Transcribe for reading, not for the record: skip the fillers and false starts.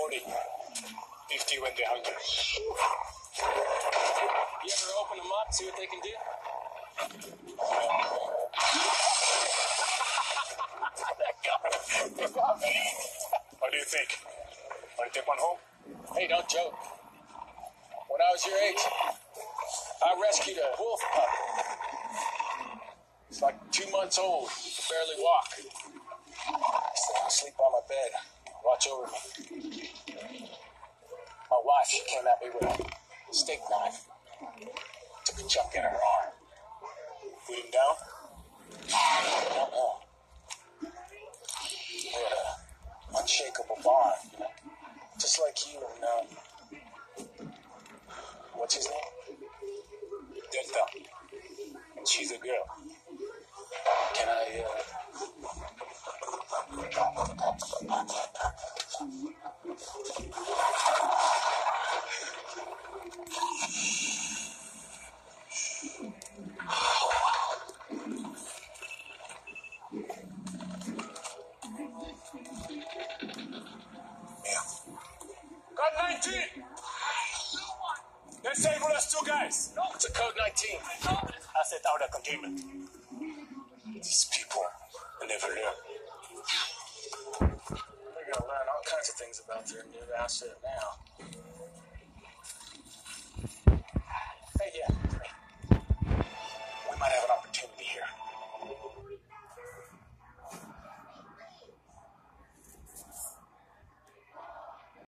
40. 50 when they're hungry. You ever open them up, see what they can do? What do you think? Want to take one home? Hey, don't joke. When I was your age, I rescued a wolf pup. It's like 2 months old, could barely walk. I used to sleep on my bed, watch over me. My wife, she came at me with a steak knife. Took a chunk in her arm. Put him down? Uh-uh. They had an unshakable bond, you know? Just like you and, what's his name? Delta. And she's a girl. Can I, Code 19! They disabled us 2 guys. no, it's a code 19. Asset out of containment. These people never learn. They're gonna learn all kinds of things about their new asset now.